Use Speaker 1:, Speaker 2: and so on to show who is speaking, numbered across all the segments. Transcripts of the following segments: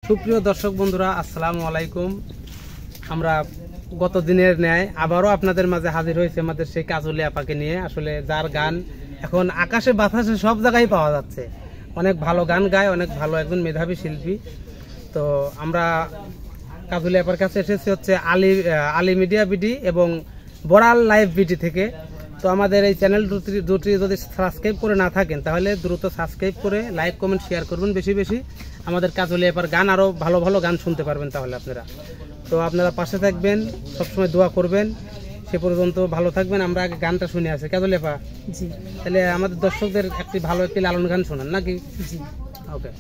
Speaker 1: সুপ্রিয় দর্শক বন্ধুরা, আসসালামু আলাইকুম। আমরা গত দিনের ন্যায় আবারও আপনাদের মাঝে হাজির হয়েছে আমাদের সেই কাজলি আপাকে নিয়ে। আসলে যার গান এখন আকাশে বাতাসে সব জায়গায় পাওয়া যাচ্ছে, অনেক ভালো গান গায়, অনেক ভালো একজন মেধাবী শিল্পী। তো আমরা কাজলি আপার কাছে এসেছি হচ্ছে আলী মিডিয়া বিডি এবং বড়াল লাইভ বিডি থেকে। তো আমাদের এই চ্যানেল দুটি যদি সাবস্ক্রাইব করে না থাকেন তাহলে দ্রুত সাবস্ক্রাইব করে লাইক কমেন্ট শেয়ার করবেন বেশি বেশি। আমাদের কাজলি আপার গান আরও ভালো ভালো গান শুনতে পারবেন তাহলে আপনারা। তো আপনারা পাশে থাকবেন, সবসময় দোয়া করবেন। সে পর্যন্ত ভালো থাকবেন। আমরা আগে গানটা শুনে আসি। কাজলি আপা, জি, তাহলে আমাদের দর্শকদের ভালো একটি লালন গান শোনান নাকি? জি, ওকে।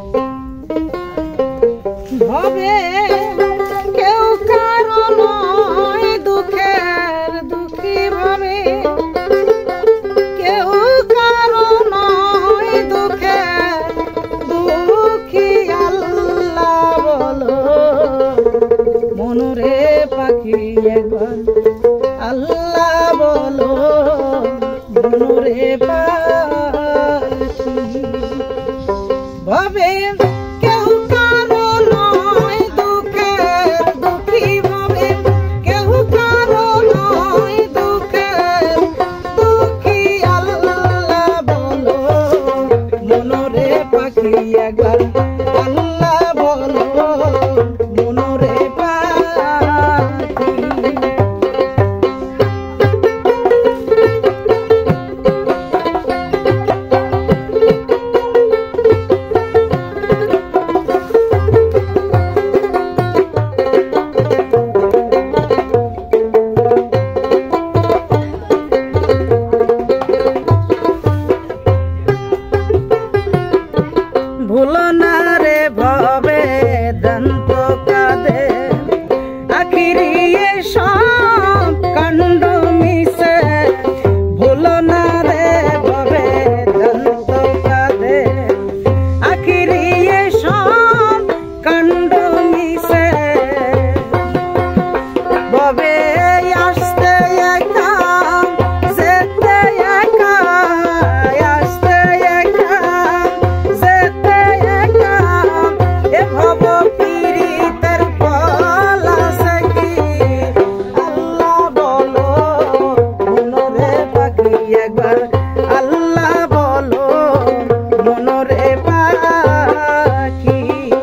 Speaker 2: হবে কেউ কারো নয় দুঃখের দুঃখী ভাবে, কেউ কারো নয় দুঃখের দুঃখী। আল্লাহ বলো মনরে পাখি একবার, আল্লাহ বলো মনরে পাখি। ভাবে একবার আল্লাহ বলো মনরে পাখি। ভুলো না রে ভবে দন্ত কাঁদে, আখিরি সব কাণ্ড মিশে। ভুলো না রে ভবে দন্ত কাঁদে, আখিরি সব কাণ্ড মিশে। ভবে আসতে একা যেতে একা, আসতে একা যেতে একা। এ ভব পীড়িতের ফল আছে কি? আল্লাহ বলো মনরে পাখি একবার, আল্লাহ বলো মনরে পাখি।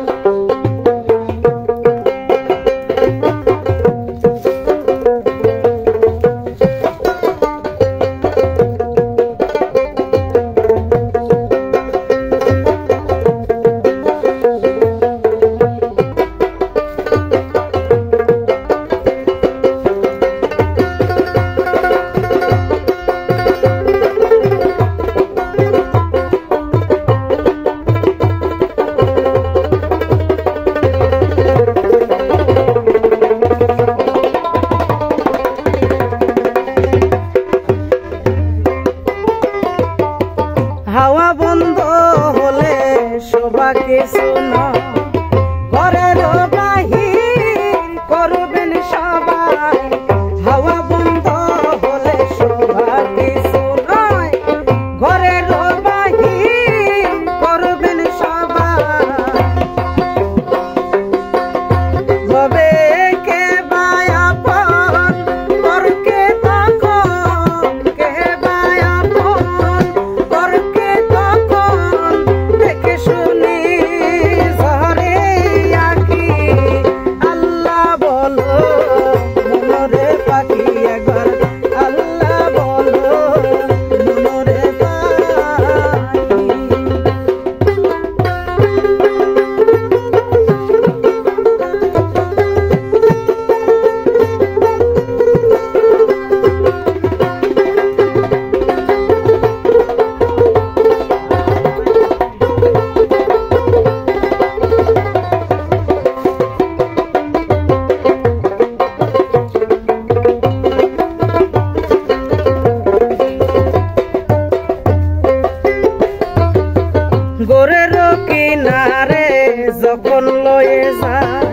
Speaker 2: হাওয়া বন্ধ হলে সবাকে শোনো, ঘরের বাহির করবেন সবাই। হাওয়া বন্ধ হলে সবাকে শোনো, ঘরের বাহির করবেন সবাই। ভবে কে বায়াপন করকে তখন, কে বায়াপন করকে তখন। দেখে শুনি ঝরে আঁখি, আল্লাহ বলো মনরে পাখি একবার, আল্লাহ বলো মনরে পাখি। গোরের কিনারে যখন লয়ে যায়,